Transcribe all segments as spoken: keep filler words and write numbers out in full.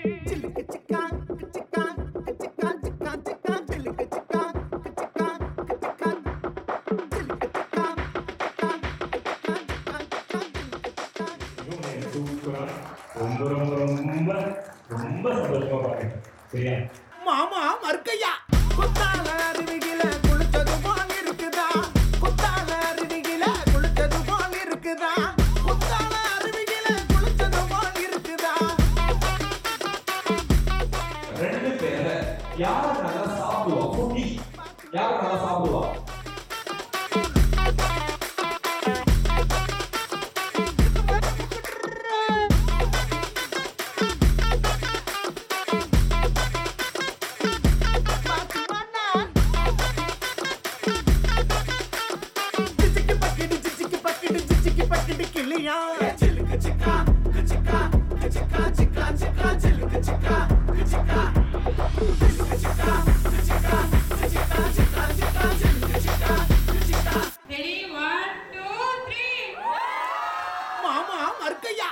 ரொம்ப ரொம்ப ரொம்ப ரொம்ப சந்தோஷமா பாருங்க. சரியா? மாமா மர்க்கையா குத்தால அருவிகில குளிச்சது போல் இருக்குதா குத்தால அருவிகில குளிச்சது போல் இருக்குதா குத்தால அருவிகில குளிச்சது போல் இருக்குதா ரெண்டு பேர்ல யார் நல்லா சாப்பிடுவா? குட்டி யார் நல்லா சாப்பிடுவா? மாமா மர்க்கையா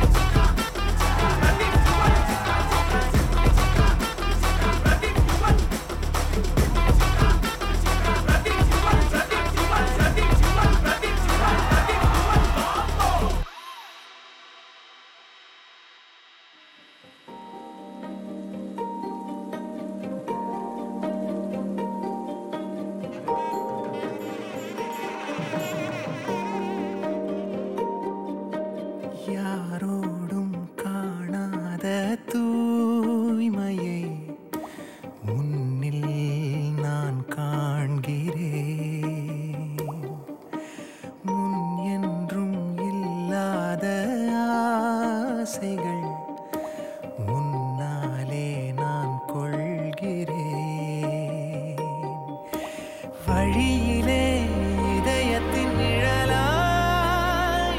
யாரோடும் காணாத தூய்மையை முன்னில் நான் காண்கிறேன். முன் என்றும் இல்லாத ஆசைகள் முன்னாலே நான் கொள்கிறேன். வழியிலே இதயத்தின் நிழலாய்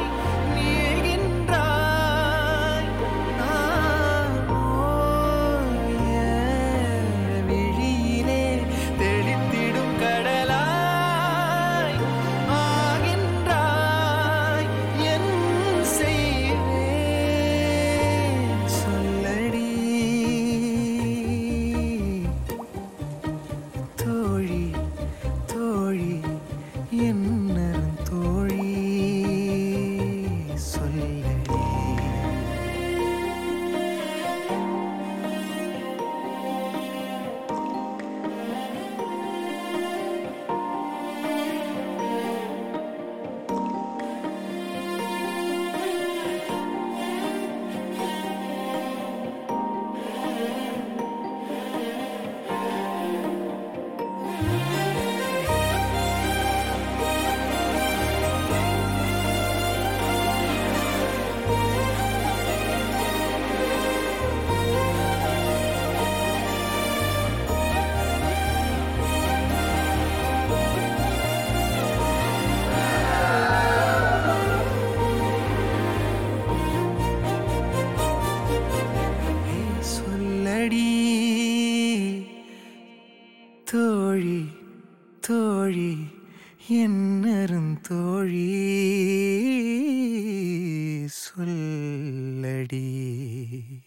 நீள்கின்றாய். நான் ஓய விழியிலே தெளித்திடும் கடலாய் ஆகின்றாய். என் செய்வேன் சொல்லடி தோழி தோழி என்னரும் தோழி சொல்லடி. சொல்லடி தோழி தோழி என்னரும் தோழி சொல்லடி.